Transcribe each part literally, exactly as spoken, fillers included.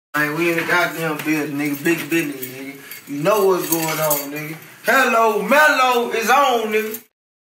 Man, we in the goddamn building, nigga. Big business, nigga. You know what's going on, nigga. Hello, Mellow is on, nigga.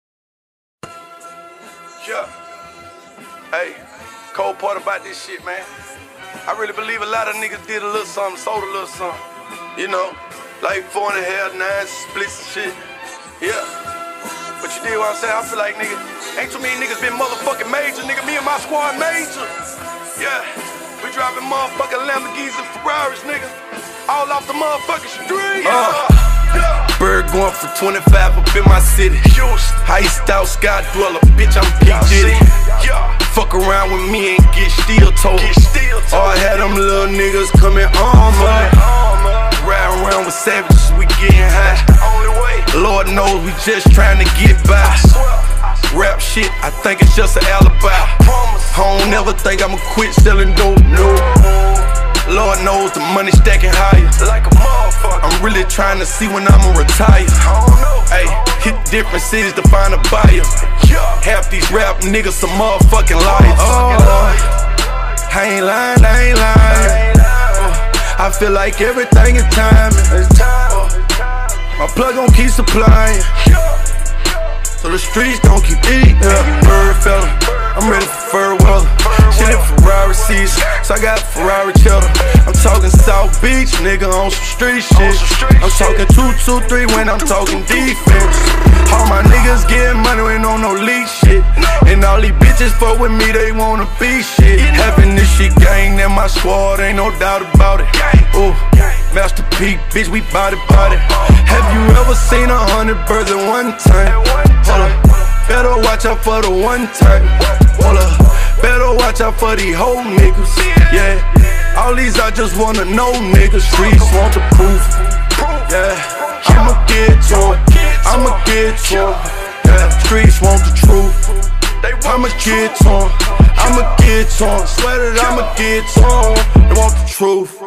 Yeah. Hey, cold part about this shit, man. I really believe a lot of niggas did a little something, sold a little something. You know, like four and a half, nine splits and shit. Yeah. But you did what I'm saying? I feel like, nigga, ain't too many niggas been motherfucking major, nigga. Me and my squad major. Yeah. We driving motherfucking Lamborghinis and Ferraris, nigga. All off the motherfucking street. Uh, yeah. Bird going for twenty-five up in my city. Iced out sky dweller, bitch, I'm P. Diddy. Yeah. Fuck around with me and get steel told. Oh, I had them little niggas coming armored. Riding around with savages, we getting high. Lord knows we just trying to get by. Rap shit, I think it's just an alibi. I don't never think I'ma quit selling dope, no. Lord knows the money stacking higher. Like a motherfucker. I'm really trying to see when I'ma retire. Hey, hit different cities to find a buyer. Half these rap niggas some motherfucking liars. Oh, I ain't lying, I ain't lying. I feel like everything is timing. My plug gon' keep supplying, so the streets gon' keep eating. Yeah, bird fella, I'm ready for fur weather. Shit in Ferrari season, so I got Ferrari cheddar. I'm talking South Beach, nigga, on some street shit. I'm talking two two three when I'm talking defense. All my niggas getting money, we don't no leak shit. And all these bitches fuck with me, they wanna be shit. Having this shit gang in my squad, ain't no doubt about it. Ooh, Master P, bitch, we body body. Have you ever seen a hundred birds at one time? Hold up, better watch out for the one time. Hold up, better watch out for these whole niggas. Yeah, all these I just wanna know niggas. Streets want the proof. Yeah, I'ma get to 'em, I'ma get to 'em. Yeah, streets want the truth. I'ma get to 'em, I'ma get to 'em. Swear that I'ma get to 'em. They want the truth.